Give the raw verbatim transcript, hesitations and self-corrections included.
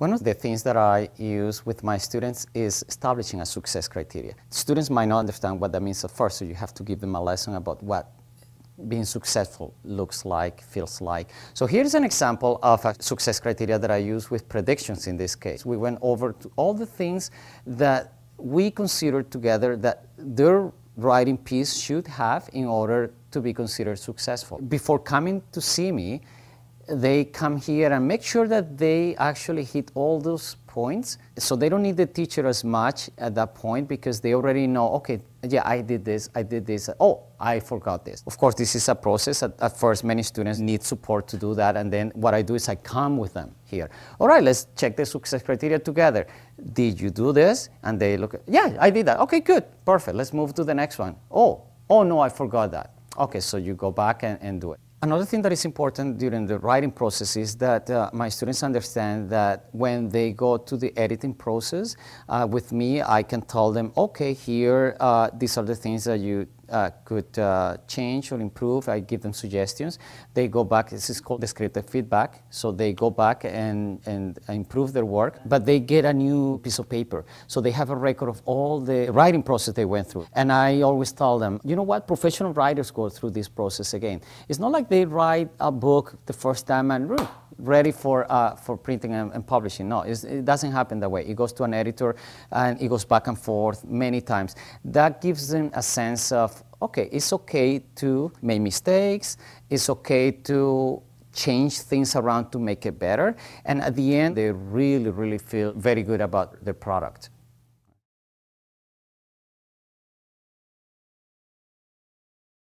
One of the things that I use with my students is establishing a success criteria. Students might not understand what that means at first, so you have to give them a lesson about what being successful looks like, feels like. So here's an example of a success criteria that I use with predictions in this case. We went over to all the things that we considered together that their writing piece should have in order to be considered successful. Before coming to see me, they come here and make sure that they actually hit all those points. So they don't need the teacher as much at that point because they already know, okay, yeah, I did this, I did this, oh, I forgot this. Of course, this is a process. At, at first, many students need support to do that. And then what I do is I come with them here. All right, let's check the success criteria together. Did you do this? And they look, yeah, I did that. Okay, good, perfect. Let's move to the next one. Oh, oh no, I forgot that. Okay, so you go back and, and do it. Another thing that is important during the writing process is that uh, my students understand that when they go to the editing process uh, with me, I can tell them, okay, here, uh, these are the things that you uh, could uh, change or improve. I give them suggestions. They go back, this is called descriptive feedback. So they go back and, and improve their work, but they get a new piece of paper. So they have a record of all the writing process they went through. And I always tell them, you know what, professional writers go through this process again. It's not like they write a book the first time and ready for, uh, for printing and, and publishing. No, it's, it doesn't happen that way. It goes to an editor and it goes back and forth many times. That gives them a sense of, okay, it's okay to make mistakes. It's okay to change things around to make it better. And at the end, they really, really feel very good about the product.